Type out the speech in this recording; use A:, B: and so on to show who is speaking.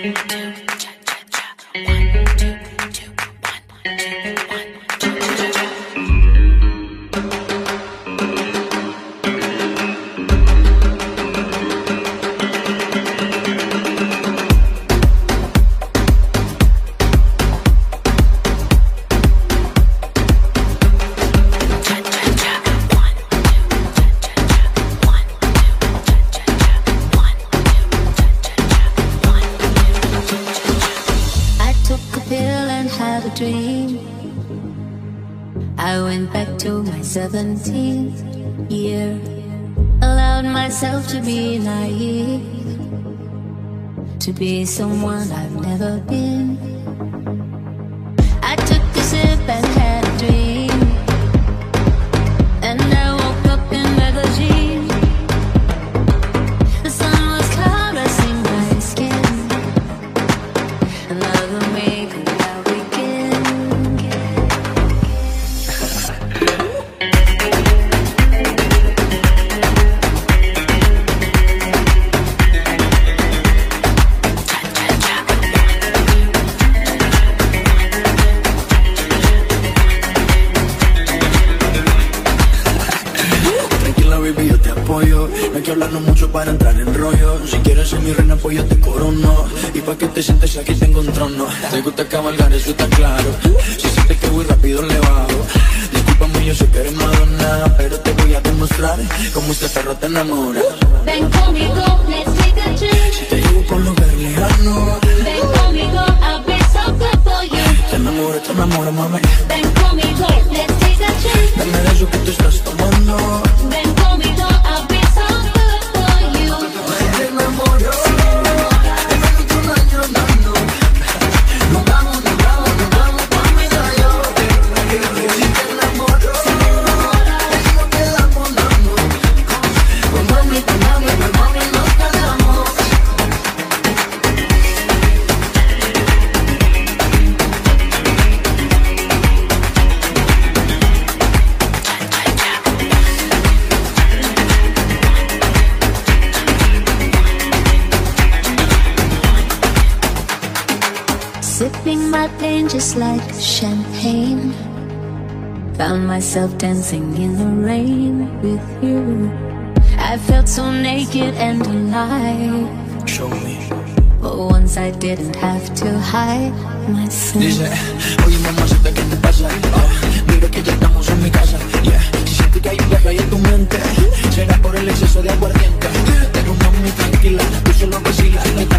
A: I went back to my 17th year, allowed myself to be naive, to be someone I've never been. I took a sip and had a dream, and I woke up in magazine. The sun was caressing my skin, another me could now begin.
B: Baby, yo te apoyo, no hay que hablarnos mucho para entrar en rollo. Si quieres ser mi reina, pues yo te corono. Y pa' que te sientes aquí tengo un trono. Te gusta cabalgar, eso está claro. Si sientes que voy rápido le bajo. Discúlpame, yo sé que eres Madonna, pero te voy a demostrar cómo este perro te enamora.
A: Ven conmigo, let's take a trip.
B: Si te llevo por lugares lejanos,
A: ven conmigo, I'll be so good for you.
B: Te enamoro, mami.
A: Ven conmigo, let's take a trip.
B: Dame de eso que tú estás tomando.
A: Ven conmigo, I'll be so good for you.
B: Te enamoro.
A: Sipping my pain just like champagne. Found myself dancing in the rain with you. I felt so naked and alive.
B: Show me.
A: But once I didn't have to hide myself.
B: Dice, oye mamacita, ¿qué te pasa? Mira que ya estamos en mi casa. Yeah. Si sientes que hay un viaje ahí en tu mente, será por el exceso de aguardiente. Pero mami, tranquila, tú solo vacilas.